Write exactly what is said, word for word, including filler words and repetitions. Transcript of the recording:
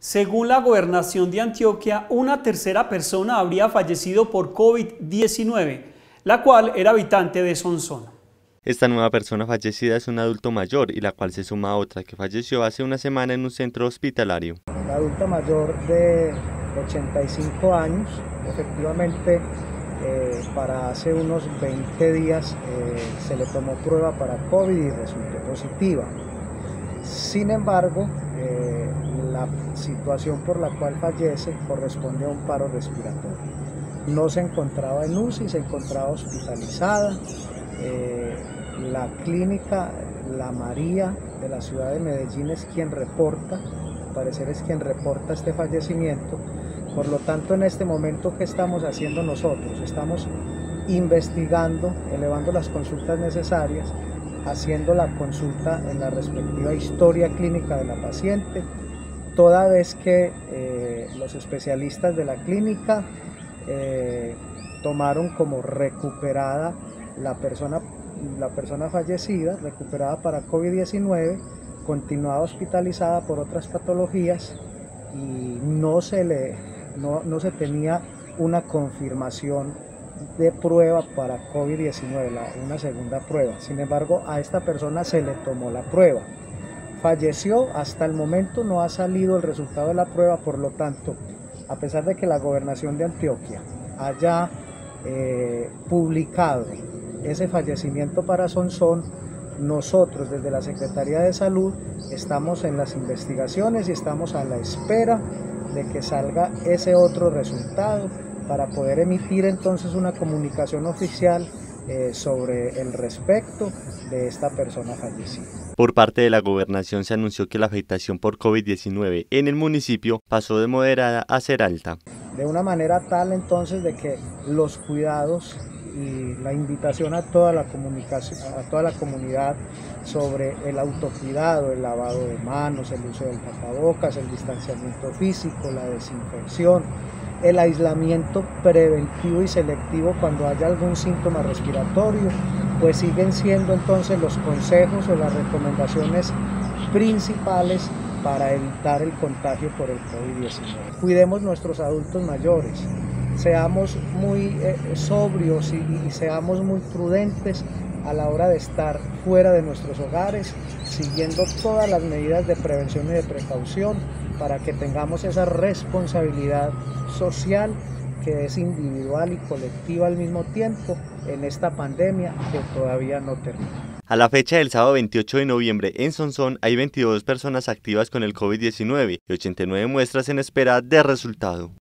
Según la Gobernación de Antioquia, una tercera persona habría fallecido por COVID diecinueve, la cual era habitante de Sonsón. Esta nueva persona fallecida es un adulto mayor y la cual se suma a otra que falleció hace una semana en un centro hospitalario. La adulta mayor de ochenta y cinco años, efectivamente eh, para hace unos veinte días eh, se le tomó prueba para COVID y resultó positiva. Sin embargo, eh, la situación por la cual fallece corresponde a un paro respiratorio. No se encontraba en U C I, se encontraba hospitalizada. Eh, la clínica La María de la ciudad de Medellín es quien reporta, al parecer es quien reporta este fallecimiento. Por lo tanto, en este momento, ¿qué estamos haciendo nosotros? Estamos investigando, elevando las consultas necesarias, haciendo la consulta en la respectiva historia clínica de la paciente, toda vez que eh, los especialistas de la clínica eh, tomaron como recuperada la persona, la persona fallecida, recuperada para COVID diecinueve, continuaba hospitalizada por otras patologías y no se, le, no, no se tenía una confirmación de prueba para COVID diecinueve, una segunda prueba. Sin embargo, a esta persona se le tomó la prueba. Falleció, hasta el momento no ha salido el resultado de la prueba, por lo tanto, a pesar de que la Gobernación de Antioquia haya eh, publicado ese fallecimiento para Sonsón, nosotros desde la Secretaría de Salud estamos en las investigaciones y estamos a la espera de que salga ese otro resultado para poder emitir entonces una comunicación oficial eh, sobre el respecto de esta persona fallecida. Por parte de la Gobernación se anunció que la afectación por COVID diecinueve en el municipio pasó de moderada a ser alta. De una manera tal entonces de que los cuidados y la invitación a toda la comunicación, a toda la comunidad sobre el autocuidado, el lavado de manos, el uso del tapabocas, el distanciamiento físico, la desinfección, el aislamiento preventivo y selectivo cuando haya algún síntoma respiratorio, pues siguen siendo entonces los consejos o las recomendaciones principales para evitar el contagio por el COVID diecinueve. Cuidemos nuestros adultos mayores, seamos muy eh, sobrios y, y seamos muy prudentes a la hora de estar fuera de nuestros hogares, siguiendo todas las medidas de prevención y de precaución para que tengamos esa responsabilidad social que es individual y colectiva al mismo tiempo en esta pandemia que todavía no termina. A la fecha del sábado veintiocho de noviembre en Sonsón hay veintidós personas activas con el COVID diecinueve y ochenta y nueve muestras en espera de resultado.